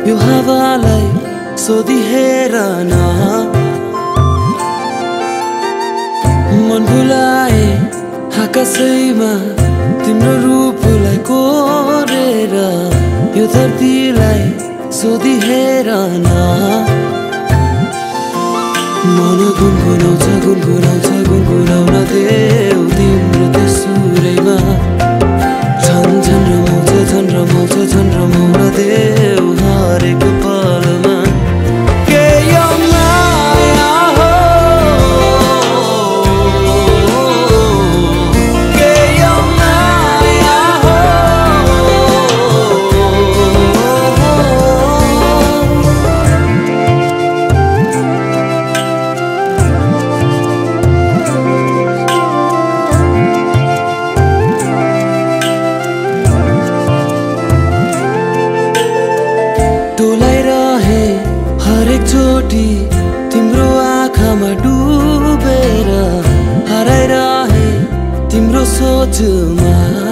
यो हावालाई सोधी हेर न मन भुलाए आकाशैमा तिम्रो रूपलाई कोरेर यो धरतीलाई सोधी हेर न मन गुनगुनाउँछ गुनगुनाउन देऊ तिम्रो त्यो सुरैमा झन् रमाउन देऊ हरेक पलमा के यो माया हो के यो माया हो डोलाइरहे हरेक चोटी तिम्रो आँखामा डुबेर हराइरहे तिम्रो सोचमा